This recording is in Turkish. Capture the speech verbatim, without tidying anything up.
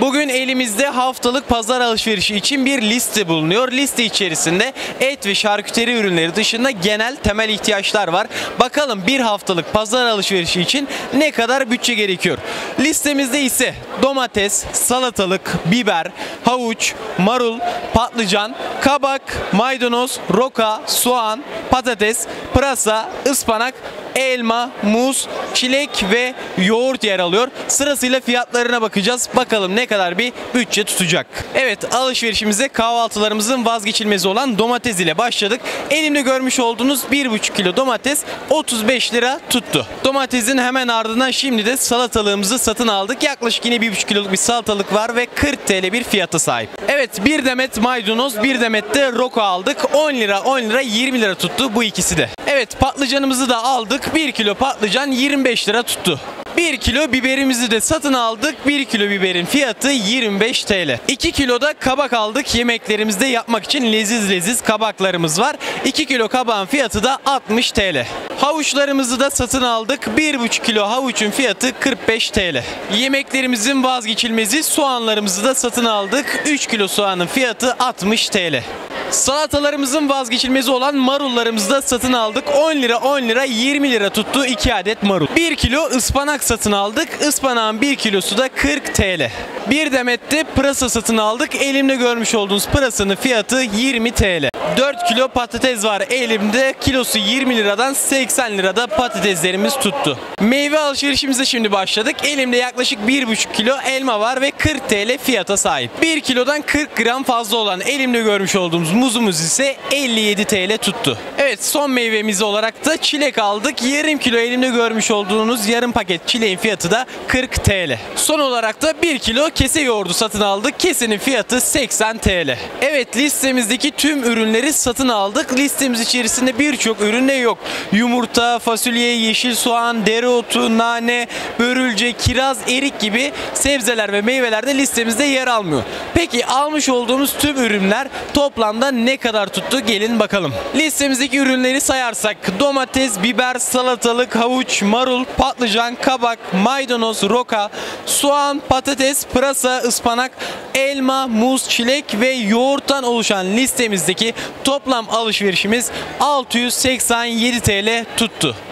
Bugün elimizde haftalık pazar alışverişi için bir liste bulunuyor. Liste içerisinde et ve şarküteri ürünleri dışında genel temel ihtiyaçlar var. Bakalım bir haftalık pazar alışverişi için ne kadar bütçe gerekiyor? Listemizde ise domates, salatalık, biber, havuç, marul, patlıcan, kabak, maydanoz, roka, soğan, patates, pırasa, ıspanak, elma, muz, çilek ve yoğurt yer alıyor. Sırasıyla fiyatlarına bakacağız. Bakalım ne kadar bir bütçe tutacak. Evet, alışverişimize kahvaltılarımızın vazgeçilmezi olan domates ile başladık. Elimde görmüş olduğunuz bir buçuk kilo domates otuz beş lira tuttu. Domatesin hemen ardından şimdi de salatalığımızı satın aldık. Yaklaşık yine bir buçuk kiloluk bir salatalık var ve kırk TL bir fiyata sahip. Evet, bir demet maydanoz, bir demet de roka aldık. on lira, on lira, yirmi lira tuttu bu ikisi de. Evet, patlıcanımızı da aldık. bir kilo patlıcan yirmi beş lira tuttu. bir kilo biberimizi de satın aldık. bir kilo biberin fiyatı yirmi beş TL. iki kilo da kabak aldık. Yemeklerimizde yapmak için leziz leziz kabaklarımız var. iki kilo kabağın fiyatı da altmış TL. Havuçlarımızı da satın aldık. bir buçuk kilo havuçun fiyatı kırk beş TL. Yemeklerimizin vazgeçilmezi soğanlarımızı da satın aldık. üç kilo soğanın fiyatı altmış TL. Salatalarımızın vazgeçilmezi olan marullarımızı da satın aldık. on lira, on lira, yirmi lira tuttu iki adet marul. bir kilo ıspanak satın aldık. Ispanağın bir kilosu da kırk TL. Bir demet de pırasa satın aldık. Elimde görmüş olduğunuz pırasanın fiyatı yirmi TL. dört kilo patates var elimde. Kilosu yirmi liradan seksen lirada patateslerimiz tuttu. Meyve alışverişimize şimdi başladık. Elimde yaklaşık bir buçuk kilo elma var ve kırk TL fiyata sahip. bir kilodan kırk gram fazla olan elimde görmüş olduğumuz muzumuz ise elli yedi TL tuttu. Evet, son meyvemiz olarak da çilek aldık. Yarım kilo elimde görmüş olduğunuz yarım paket çileğin fiyatı da kırk TL. Son olarak da bir kilo kese yoğurdu satın aldık. Kesenin fiyatı seksen TL. Evet, listemizdeki tüm ürünleri satın aldık. Listemiz içerisinde birçok ürün de yok. Yumurta, fasulye, yeşil soğan, dereotu, nane, börülce, kiraz, erik gibi sebzeler ve meyveler de listemizde yer almıyor. Peki almış olduğumuz tüm ürünler toplamda ne kadar tuttu? Gelin bakalım. Listemizdeki ürünleri sayarsak domates, biber, salatalık, havuç, marul, patlıcan, kabak, maydanoz, roka, soğan, patates, pırasa, ıspanak, elma, muz, çilek ve yoğurttan oluşan listemizdeki toplam alışverişimiz altı yüz seksen yedi TL tuttu.